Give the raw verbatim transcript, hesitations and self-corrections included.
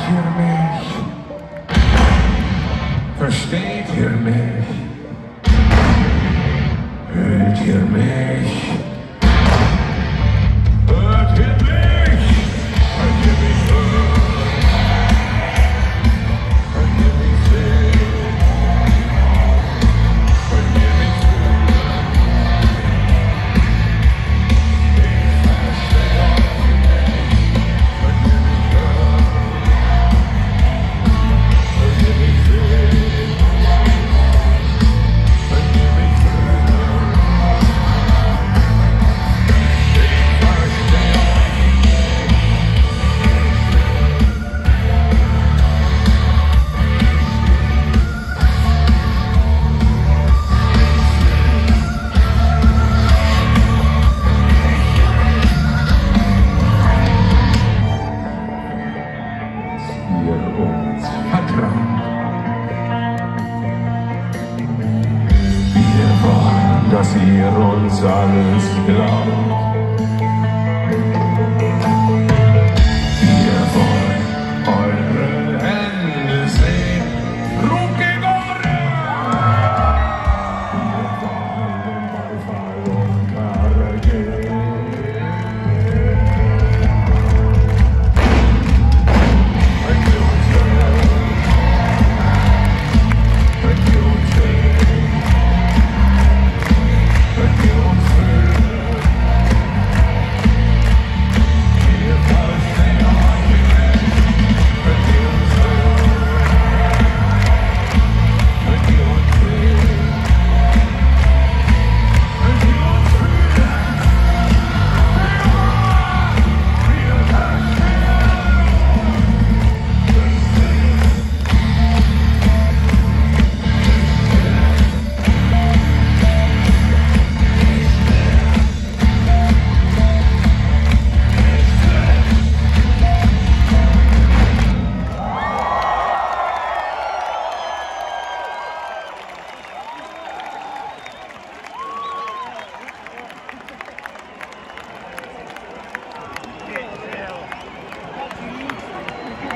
ihr mich? Versteht ihr mich? Hört ihr mich? Hört ihr mich? Könnt ihr mich hören? Könnt ihr mich sehen? Könnt ihr mich fühlen? Ich verstehe euch nicht. Könnt ihr mich hören? Könnt ihr mich sehen? Könnt ihr mich fühlen? Uns vertraut. Wir wollen, dass ihr uns alles glaubt.